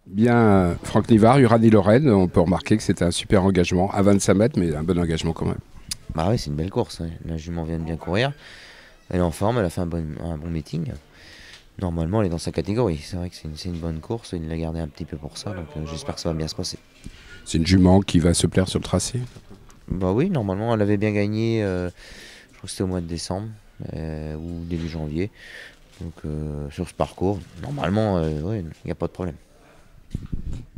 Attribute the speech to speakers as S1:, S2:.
S1: Bien, Franck Nivard, Uranie-Lorraine, on peut remarquer que c'était un super engagement, à 25 mètres, mais un bon engagement quand même.
S2: Bah oui, c'est une belle course, ouais. La jument vient de bien courir. Elle est en forme, elle a fait un bon meeting. Normalement, elle est dans sa catégorie. C'est vrai que c'est une bonne course. Il l'a gardé un petit peu pour ça, donc j'espère que ça va bien se passer.
S1: C'est une jument qui va se plaire sur le tracé.
S2: Bah oui, normalement, elle avait bien gagné, je crois que c'était au mois de décembre ou début janvier. Donc sur ce parcours, normalement, ouais, il n'y a pas de problème.